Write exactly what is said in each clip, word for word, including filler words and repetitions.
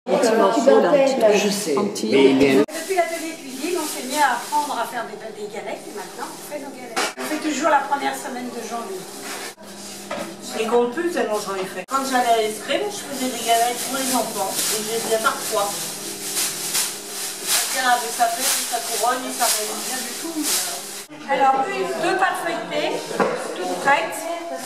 Un petit morceau là, un petit peu. Je sais. Un petit... Mais, mais... Depuis l'atelier cuisine, on s'est mis à apprendre à faire des, des galettes et maintenant on fait nos galettes. On fait toujours la première semaine de janvier. Je les compte plus tellement j'en ai fait. Quand j'allais à l'escrime, je faisais des galettes pour les enfants et je les faisais parfois. Chacun avait sa fête, sa couronne et sa reine. Bien du tout. Alors, une, deux pâtes feuilletées, toutes prêtes.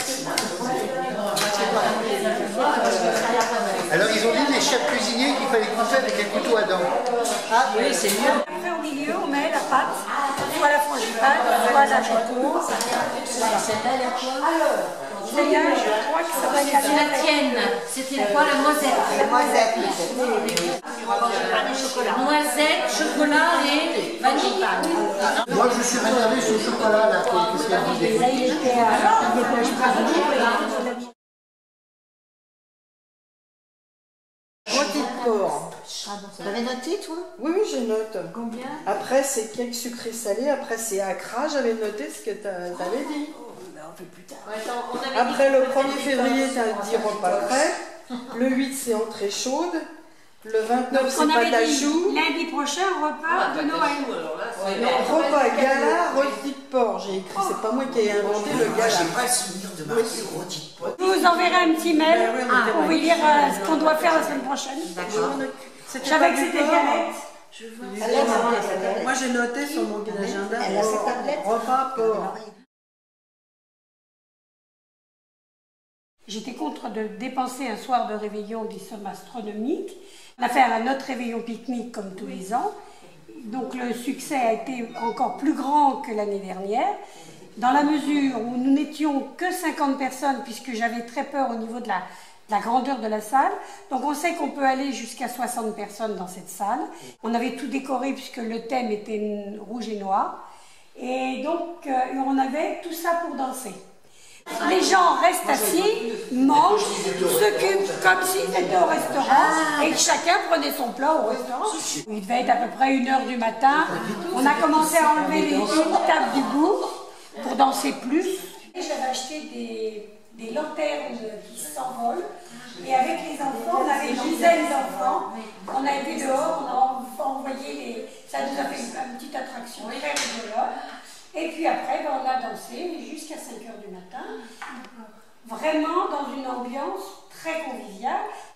Alors ils ont dit les chefs cuisiniers qu'il fallait couper avec un couteau à dents. Ah oui, c'est mieux. Après au milieu, on met la pâte, soit la frangipane, soit la choco. Celle-là, elle a quoi? Celle-là, je crois que ça va être La tienne, c'était quoi la noisette? La noisette, Noisette, chocolat et vanille. Moi je suis réservé sur le chocolat là, qu'est-ce qu'il y a dit? Là, il était à dépêche. Rôti de porc. Tu l'avais noté, toi? Oui, oui, je note. Combien? Après, c'est cake sucré salé. Après, c'est accra. J'avais noté ce que tu avais dit. On fait plus tard. Après, le premier février, tu as dit repas prêt. Le huit, c'est entrée chaude. Le vingt-neuf, c'est On pâte avait à dit choux. lundi prochain, repas de Noël. Non, repas gala, rôti de porc. J'ai écrit, c'est pas moi qui ai inventé le gala. J'ai pas le souvenir de marquer rôti de porc. Je vous enverrai un petit mail Ben oui, mais pour vous dire euh, ce qu'on doit faire la semaine prochaine. Je savais que c'était galette. Moi, j'ai noté sur mon agenda repas porc. J'étais contre de dépenser un soir de réveillon des sommes astronomiques. On a fait un autre réveillon pique-nique comme tous les ans. Donc le succès a été encore plus grand que l'année dernière, dans la mesure où nous n'étions que cinquante personnes, puisque j'avais très peur au niveau de la, de la grandeur de la salle. Donc on sait qu'on peut aller jusqu'à soixante personnes dans cette salle. On avait tout décoré puisque le thème était rouge et noir. Et donc euh, on avait tout ça pour danser. Les gens restent assis, mangent, s'occupent comme s'ils étaient au restaurant et que chacun prenait son plat au restaurant. Il devait être à peu près une heure du matin. On a commencé à enlever les tables du bout pour danser plus. J'avais acheté des, des lanternes qui s'envolent et avec les enfants, on avait une dizaine d'enfants. On a été dehors, on a envoyé les... Ça nous a fait une petite attraction très rigolote. Et puis après, ben, on a dansé jusqu'à cinq heures du matin, vraiment dans une ambiance très conviviale.